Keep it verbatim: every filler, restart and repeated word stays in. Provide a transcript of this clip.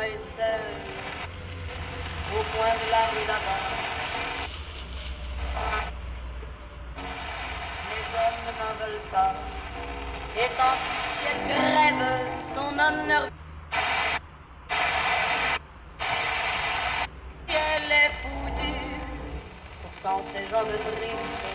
et seul au coin de la rue là-bas. Les hommes n'en veulent pas, et quand elle grève son honneur, elle est foutue. Pourtant ces hommes tristes